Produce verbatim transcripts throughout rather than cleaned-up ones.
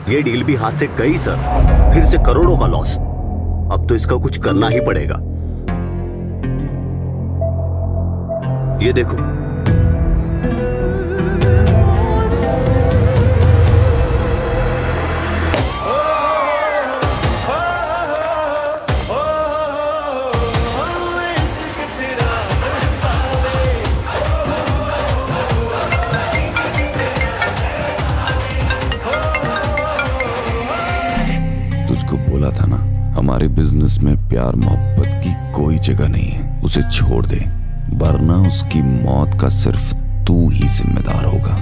ये डील भी हाथ से गई सर, फिर से करोड़ों का लॉस। अब तो इसका कुछ करना ही पड़ेगा। ये देखो, बोला था ना, हमारे बिजनेस में प्यार मोहब्बत की कोई जगह नहीं है। उसे छोड़ दे, वरना उसकी मौत का सिर्फ तू ही जिम्मेदार होगा।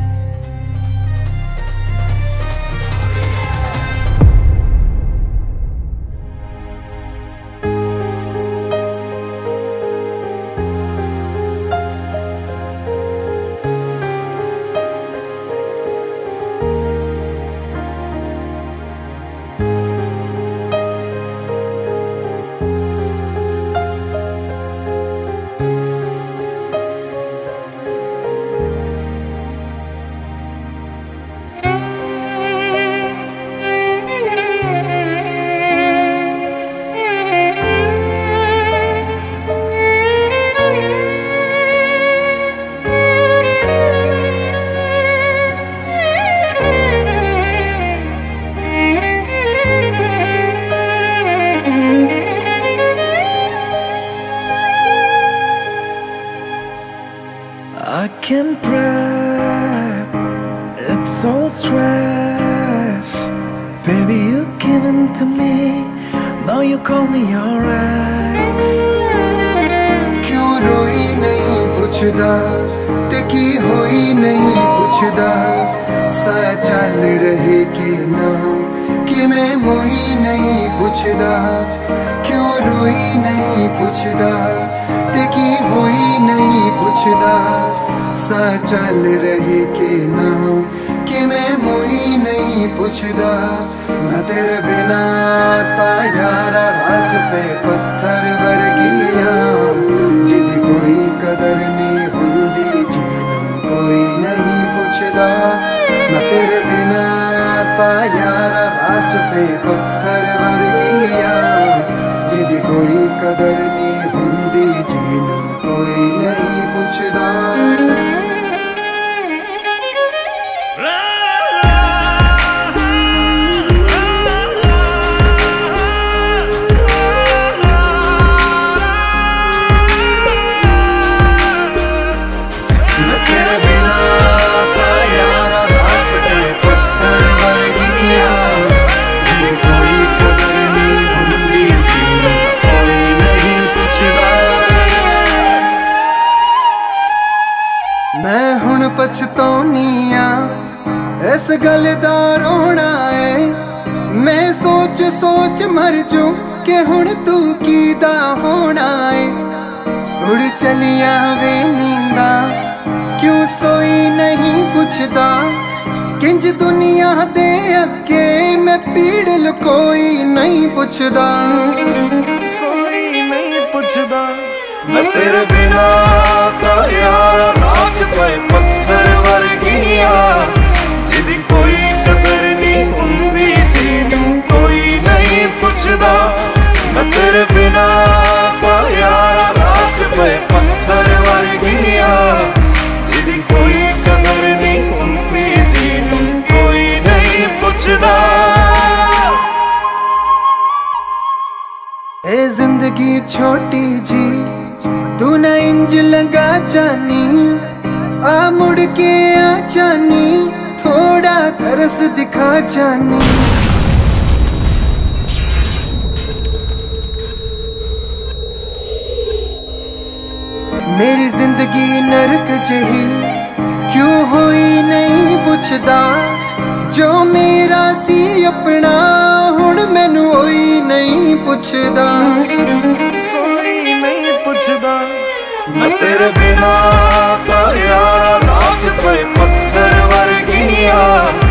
मेरी जिंदगी नरक जही क्यों हुई नहीं पुछदा, जो मेरा सी अपना हुण मैनू होई नहीं पुछदा, कोई नहीं पुछदा। मैं तेरे बिना का यार राज पे पत्थर वर्गिया,